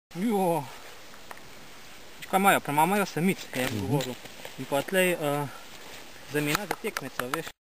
Jo. Kaj imajo? Imajo samic, kaj jaz govoril. In pa tlej zamena za tekmeco, veš.